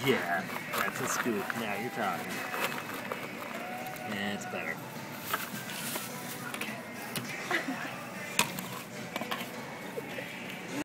Yeah, that's a scoop. Now you're talking. Yeah, it's better.